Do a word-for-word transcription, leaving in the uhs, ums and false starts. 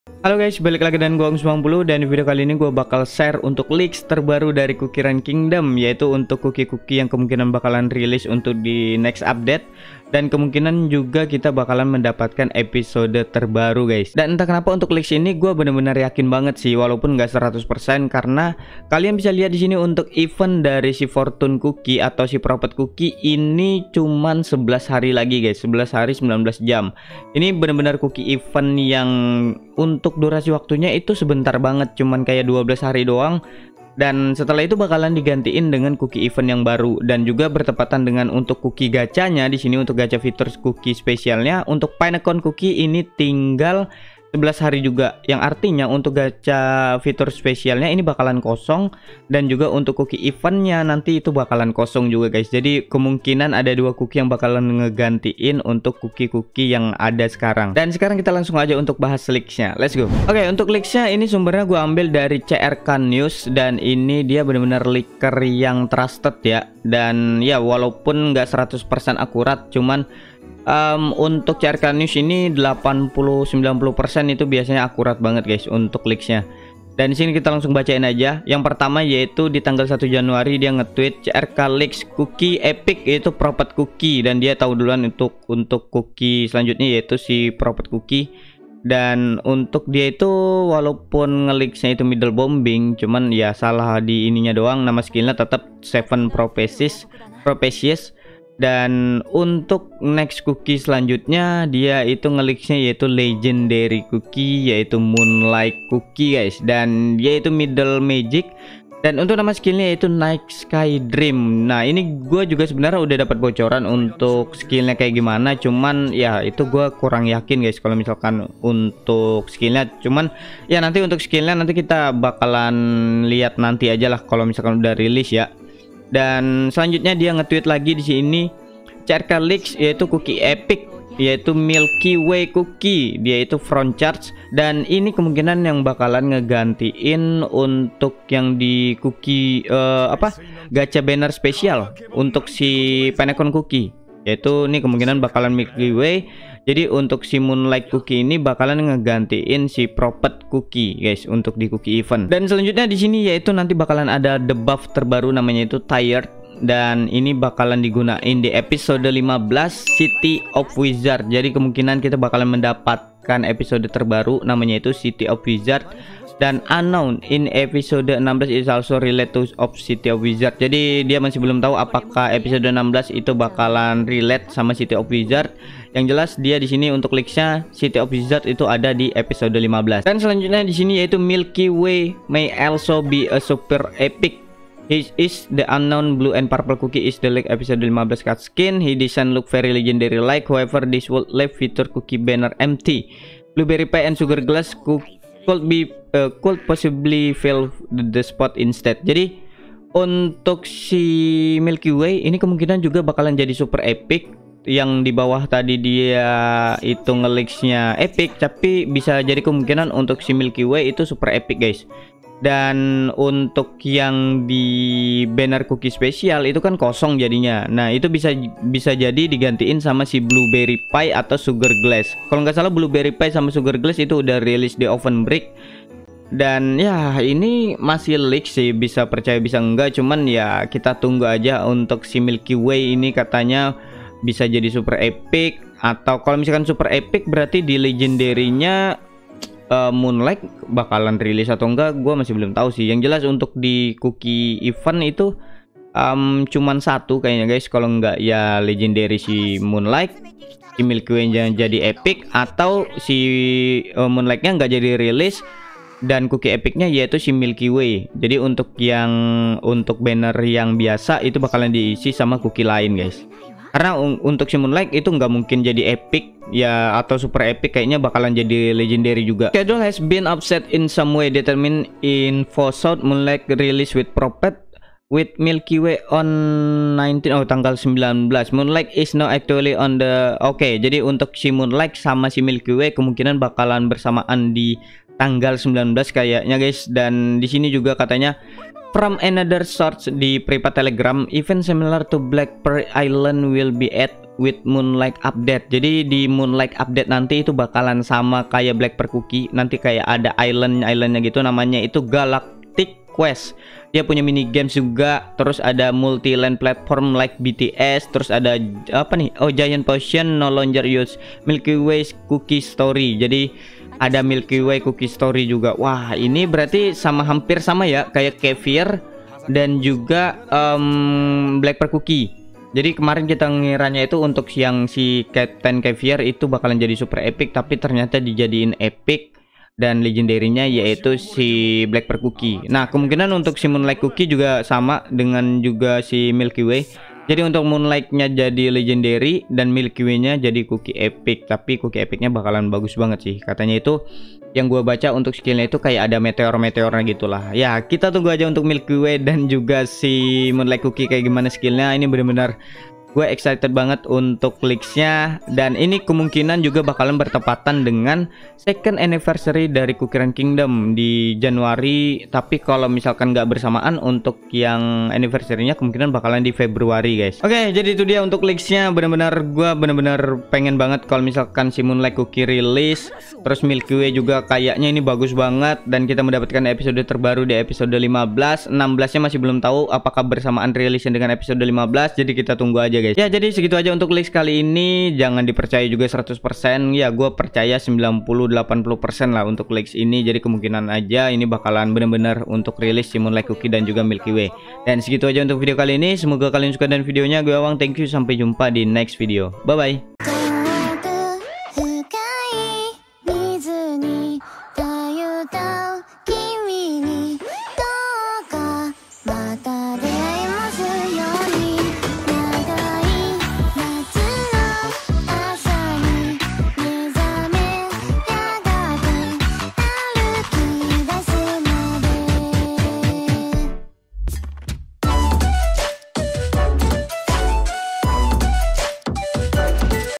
Halo guys, balik lagi dengan gua sembilan puluh dan di video kali ini gua bakal share untuk leaks terbaru dari Cookie Run Kingdom, yaitu untuk cookie-cookie yang kemungkinan bakalan rilis untuk di next update, dan kemungkinan juga kita bakalan mendapatkan episode terbaru guys. Dan entah kenapa untuk leaks ini gua bener-bener yakin banget sih, walaupun nggak seratus persen, karena kalian bisa lihat di sini untuk event dari si Fortune Cookie atau si Prophet Cookie ini cuman sebelas hari lagi guys, sebelas hari sembilan belas jam. Ini bener-bener cookie event yang untuk durasi waktunya itu sebentar banget, cuman kayak dua belas hari doang. Dan setelah itu bakalan digantiin dengan cookie event yang baru, dan juga bertepatan dengan untuk cookie gacanya di sini. Untuk gacha fitur cookie spesialnya untuk Pinecone Cookie ini tinggal sebelas hari juga, yang artinya untuk gacha fitur spesialnya ini bakalan kosong, dan juga untuk cookie eventnya nanti itu bakalan kosong juga guys. Jadi kemungkinan ada dua cookie yang bakalan ngegantiin untuk cookie-cookie yang ada sekarang. Dan sekarang kita langsung aja untuk bahas leaksnya, let's go. Oke, okay, untuk leaksnya ini sumbernya gue ambil dari C R K News, dan ini dia benar-benar leaker yang trusted ya. Dan ya walaupun nggak seratus persen akurat, cuman Um, untuk C R K News ini delapan puluh sampai sembilan puluh persen itu biasanya akurat banget guys untuk leaksnya. Dan di sini kita langsung bacain aja. Yang pertama yaitu di tanggal satu Januari dia nge-tweet C R K leaks cookie epic, yaitu Prophet Cookie, dan dia tahu duluan untuk untuk cookie selanjutnya yaitu si Prophet Cookie. Dan untuk dia itu walaupun nge-leaksnya itu middle bombing, cuman ya salah di ininya doang, nama skillnya tetap Seven Prophecies Prophecies. Dan untuk next cookie selanjutnya dia itu nge-leaksnya yaitu legendary cookie, yaitu Moonlight Cookie guys, dan dia itu middle magic. Dan untuk nama skillnya yaitu Night Sky Dream. Nah ini gue juga sebenarnya udah dapat bocoran untuk skillnya kayak gimana, cuman ya itu gue kurang yakin guys kalau misalkan untuk skillnya. Cuman ya nanti untuk skillnya nanti kita bakalan lihat nanti aja lah kalau misalkan udah rilis ya. Dan selanjutnya dia nge-tweet lagi di sini C R K leaks yaitu cookie epic, yaitu Milky Way Cookie, dia itu front charge. Dan ini kemungkinan yang bakalan ngegantiin untuk yang di cookie uh, apa gacha banner spesial untuk si Pinecone Cookie, yaitu ini kemungkinan bakalan Milky Way. Jadi untuk si Moonlight Cookie ini bakalan ngegantiin si Prophet Cookie guys untuk di cookie event. Dan selanjutnya di sini yaitu nanti bakalan ada debuff terbaru namanya itu Tired, dan ini bakalan digunain di episode lima belas City of Wizard. Jadi kemungkinan kita bakalan mendapatkan episode terbaru namanya itu City of Wizard. Dan unknown in episode enam belas is also related to of City of Wizard. Jadi dia masih belum tahu apakah episode enam belas itu bakalan relate sama City of Wizard. Yang jelas dia di sini untuk leaksnya City of Wizard itu ada di episode lima belas. Dan selanjutnya di sini yaitu Milky Way may also be a super epic. He is the unknown blue and purple cookie is the leak episode lima belas cut skin. He design look very legendary like. However this would leave feature cookie banner empty. Blueberry pie and sugar glass cookie could be uh, could possibly fill the, the spot instead. Jadi untuk si Milky Way ini kemungkinan juga bakalan jadi super epic. Yang di bawah tadi dia itu nge-leaksnya epic, tapi bisa jadi kemungkinan untuk si Milky Way itu super epic guys. Dan untuk yang di banner cookie spesial itu kan kosong jadinya. Nah itu bisa bisa jadi digantiin sama si Blueberry Pie atau Sugar Glass. Kalau nggak salah Blueberry Pie sama Sugar Glass itu udah rilis di Oven Break. Dan ya ini masih leak sih, bisa percaya bisa enggak, cuman ya kita tunggu aja. Untuk si Milky Way ini katanya bisa jadi super epic, atau kalau misalkan super epic berarti di legendary-nya Uh, Moonlight bakalan rilis atau enggak, gue masih belum tahu sih. Yang jelas untuk di cookie event itu um, cuman satu kayaknya guys. Kalau enggak ya legendary si Moonlight, si Milky Way jadi epic, atau si uh, Moonlight-nya nggak jadi rilis dan cookie epicnya yaitu si Milky Way. Jadi untuk yang untuk banner yang biasa itu bakalan diisi sama cookie lain guys. Karena un untuk si Moonlight itu nggak mungkin jadi epic ya, atau super epic, kayaknya bakalan jadi legendary juga. Schedule has been upset in some way determined in for South Moonlight release with Prophet with Milky Way on nineteen, oh tanggal sembilan belas. Moonlight is now actually on the oke okay, jadi untuk si Moonlight sama si Milky Way kemungkinan bakalan bersamaan di tanggal sembilan belas kayaknya guys. Dan di sini juga katanya from another source di Private Telegram, event similar to Black Pearl Island will be at with Moonlight update. Jadi di Moonlight update nanti itu bakalan sama kayak Black Pearl Cookie. Nanti kayak ada island-islandnya gitu, namanya itu Galactic Quest. Dia punya mini games juga, terus ada multi land platform like B T S, terus ada apa nih? Oh, Giant Potion no longer use Milky Way Cookie Story. Jadi ada Milky Way Cookie Story juga. Wah, ini berarti sama hampir sama ya kayak Caviar dan juga um, Black Pearl Cookie. Jadi kemarin kita ngiranya itu untuk yang si Captain Caviar itu bakalan jadi super epic, tapi ternyata dijadiin epic dan legendary-nya yaitu si Black Pearl Cookie. Nah, kemungkinan untuk si Moonlight Cookie juga sama dengan juga si Milky Way. Jadi untuk Moonlight-nya jadi legendary dan Milky Way-nya jadi cookie epic. Tapi cookie epic-nya bakalan bagus banget sih. Katanya itu yang gua baca untuk skillnya itu kayak ada meteor-meteornya gitulah. Ya, kita tunggu aja untuk Milky Way dan juga si Moonlight Cookie kayak gimana skillnya. Ini benar-benar gue excited banget untuk leaks-nya, dan ini kemungkinan juga bakalan bertepatan dengan second anniversary dari Cookie Run Kingdom di Januari. Tapi kalau misalkan nggak bersamaan untuk yang anniversary-nya kemungkinan bakalan di Februari guys. Oke, jadi itu dia untuk leaks-nya. Benar-benar gue benar-benar pengen banget kalau misalkan si Moonlight Cookie rilis. Terus Milky Way juga kayaknya ini bagus banget, dan kita mendapatkan episode terbaru di episode lima belas. enam belas-nya masih belum tahu apakah bersamaan rilisnya dengan episode lima belas. Jadi kita tunggu aja guys. Ya, jadi segitu aja untuk leaks kali ini. Jangan dipercaya juga seratus persen. Ya, gue percaya sembilan puluh delapan puluh persen lah untuk leaks ini. Jadi kemungkinan aja ini bakalan bener-bener untuk rilis si Moonlight Cookie dan juga Milky Way. Dan segitu aja untuk video kali ini. Semoga kalian suka dengan videonya. Gue Awang, thank you, sampai jumpa di next video. Bye bye.